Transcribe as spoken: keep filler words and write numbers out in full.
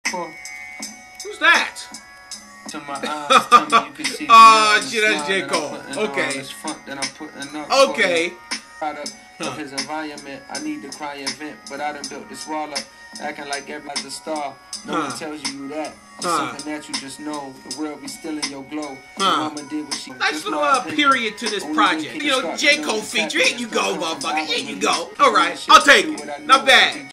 Who's that? To my eyes, tell me you can see. Oh shit, that's Jcole. Okay. Okay. Of his environment, I need to cry and vent, but I done built this wall up, acting like everybody's a star. No huh. one tells you that. It's huh. something that you just know. The world be still in your glow. Huh. Mama did what she. Nice little uh, period to this project. You know, Jcole feature. Here you go, motherfucker. Here you go. All right, I'll take it. Not bad.